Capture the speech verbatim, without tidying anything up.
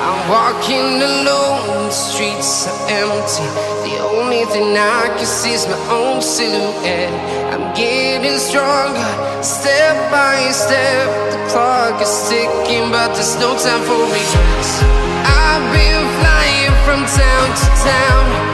I'm walking alone, the streets are empty. The only thing I can see is my own silhouette. I'm getting stronger, step by step. The clock is ticking, but there's no time for me. I've been flying from town to town,